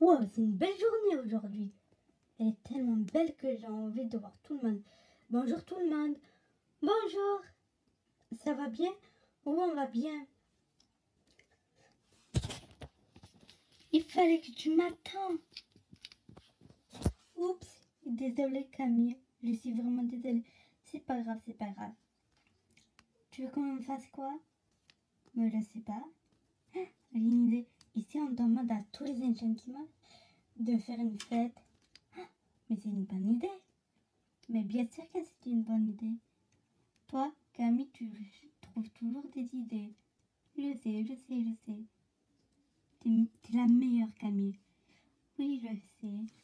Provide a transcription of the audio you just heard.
Wow, c'est une belle journée aujourd'hui. Elle est tellement belle que j'ai envie de voir tout le monde. Bonjour tout le monde. Bonjour. Ça va bien? Oui, on va bien. Il fallait que tu m'attends. Oups, désolée Camille. Je suis vraiment désolée. C'est pas grave, c'est pas grave. Tu veux qu'on fasse quoi? Mais je sais pas. J'ai une idée. Ici, on demande à tous les enchantimals de faire une fête. Mais c'est une bonne idée. Mais bien sûr que c'est une bonne idée. Toi, Camille, tu trouves toujours des idées. Je sais. T'es la meilleure, Camille. Oui, je sais.